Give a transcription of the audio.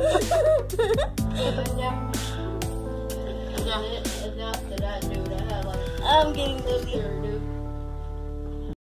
Enough to that dude. I had like I'm getting this dizzy. here, dude.